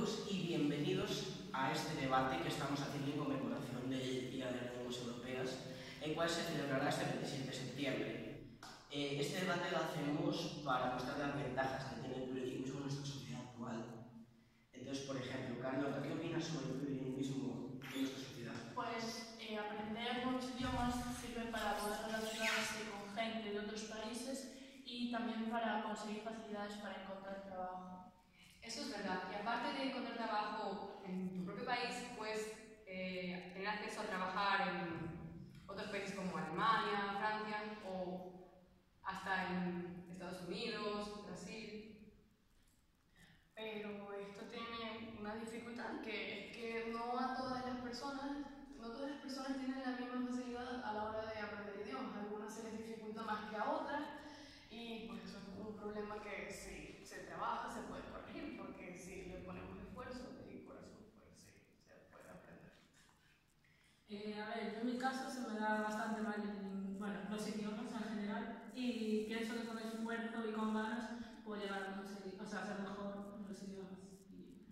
todos y bienvenidos a este debate que estamos haciendo en conmemoración del Día de las Lenguas Europeas, el cual se celebrará este 27 de septiembre. Este debate lo hacemos para mostrar las ventajas que tiene el plurilingüismo en nuestra sociedad actual. Entonces, por ejemplo, Carlota, ¿qué opinas sobre el plurilingüismo en nuestra sociedad? Pues aprender nuevos idiomas sirve para poder relacionarse con gente de otros países y también para conseguir facilidades para encontrar trabajo. Eso es verdad, y aparte de encontrar trabajo en tu propio país, puedes tener acceso a trabajar en otros países como Alemania, Francia o hasta en Estados Unidos, Brasil. Pero esto tiene una dificultad, que es que no todas las personas tienen la misma facilidad a la hora de aprender idiomas. A algunas se les dificulta más que a otras y pues eso es un problema que si se trabaja se puede corregir, porque si le ponemos esfuerzo y corazón, pues sí, se puede aprender. A ver, yo en mi caso se me da bastante mal los idiomas en general y pienso que con esfuerzo y con ganas puedo llegar a conseguir, ser mejor en los idiomas.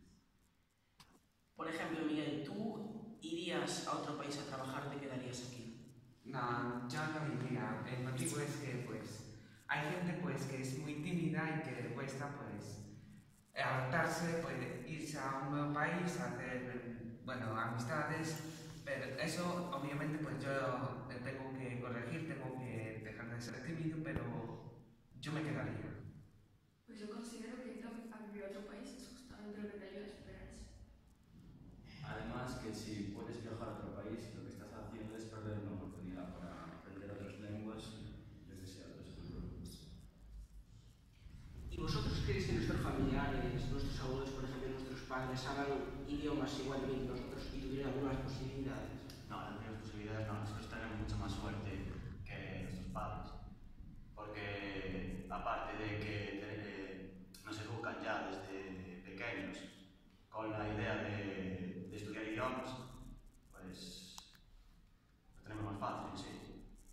Por ejemplo, Miguel, ¿tú irías a otro país a trabajar o te quedarías aquí? No, yo no iría. El motivo es que hay gente que es muy tímida y que le cuesta adaptarse, irse a un nuevo país, hacer amistades, pero eso obviamente yo tengo que corregir, tengo que dejar de ser tímido, pero yo me quedaría. Pues yo considero que ir a vivir a otro país es justamente lo que te ayuda a superar eso. Además que si puedes viajar a otro país, lo que estás haciendo es perder una oportunidad para aprender otras lenguas desde otros culturas. ¿Y vosotros creéis que nuestros familiares, nuestros abuelos, por ejemplo, nuestros padres, hablan idiomas igualmente que nosotros y tuvieran algunas posibilidades? No, las mismas posibilidades no, nosotros tenemos mucha más suerte que nuestros padres. Porque aparte de que nos educan ya desde pequeños con la idea de estudiar idiomas, pues lo tenemos más fácil, sí.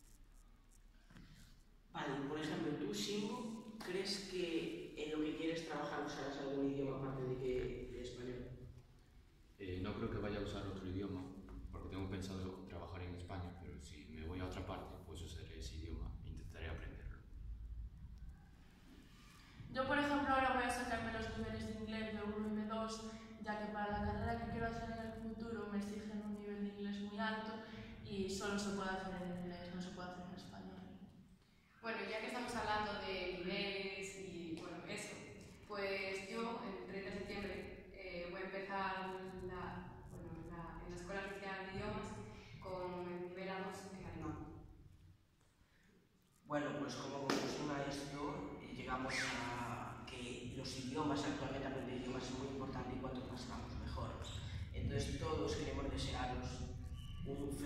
Vale, por ejemplo, tú, Simbo, ¿crees que en lo que quieres trabajar usarás algún idioma aparte de español? No creo que vaya a usar otro idioma, porque tengo pensado trabajar en España, pero si me voy a otra parte, pues usaré ese idioma e intentaré aprenderlo. Yo, por ejemplo, ahora voy a sacarme los niveles de inglés de B1 y B2, ya que para la carrera que quiero hacer en el futuro me exigen un nivel de inglés muy alto y solo se puede hacer en inglés, no se puede hacer en español. Bueno, ya que estamos hablando de niveles y eso, pues yo el 30 de septiembre voy a empezar en la Escuela Oficial de Idiomas con el nivel A2 en alemán. Bueno, pues como conclusión a esto, llegamos a que los idiomas, actualmente aprender idiomas es muy importante y cuanto más hagamos mejor. Entonces todos queremos desearos un feliz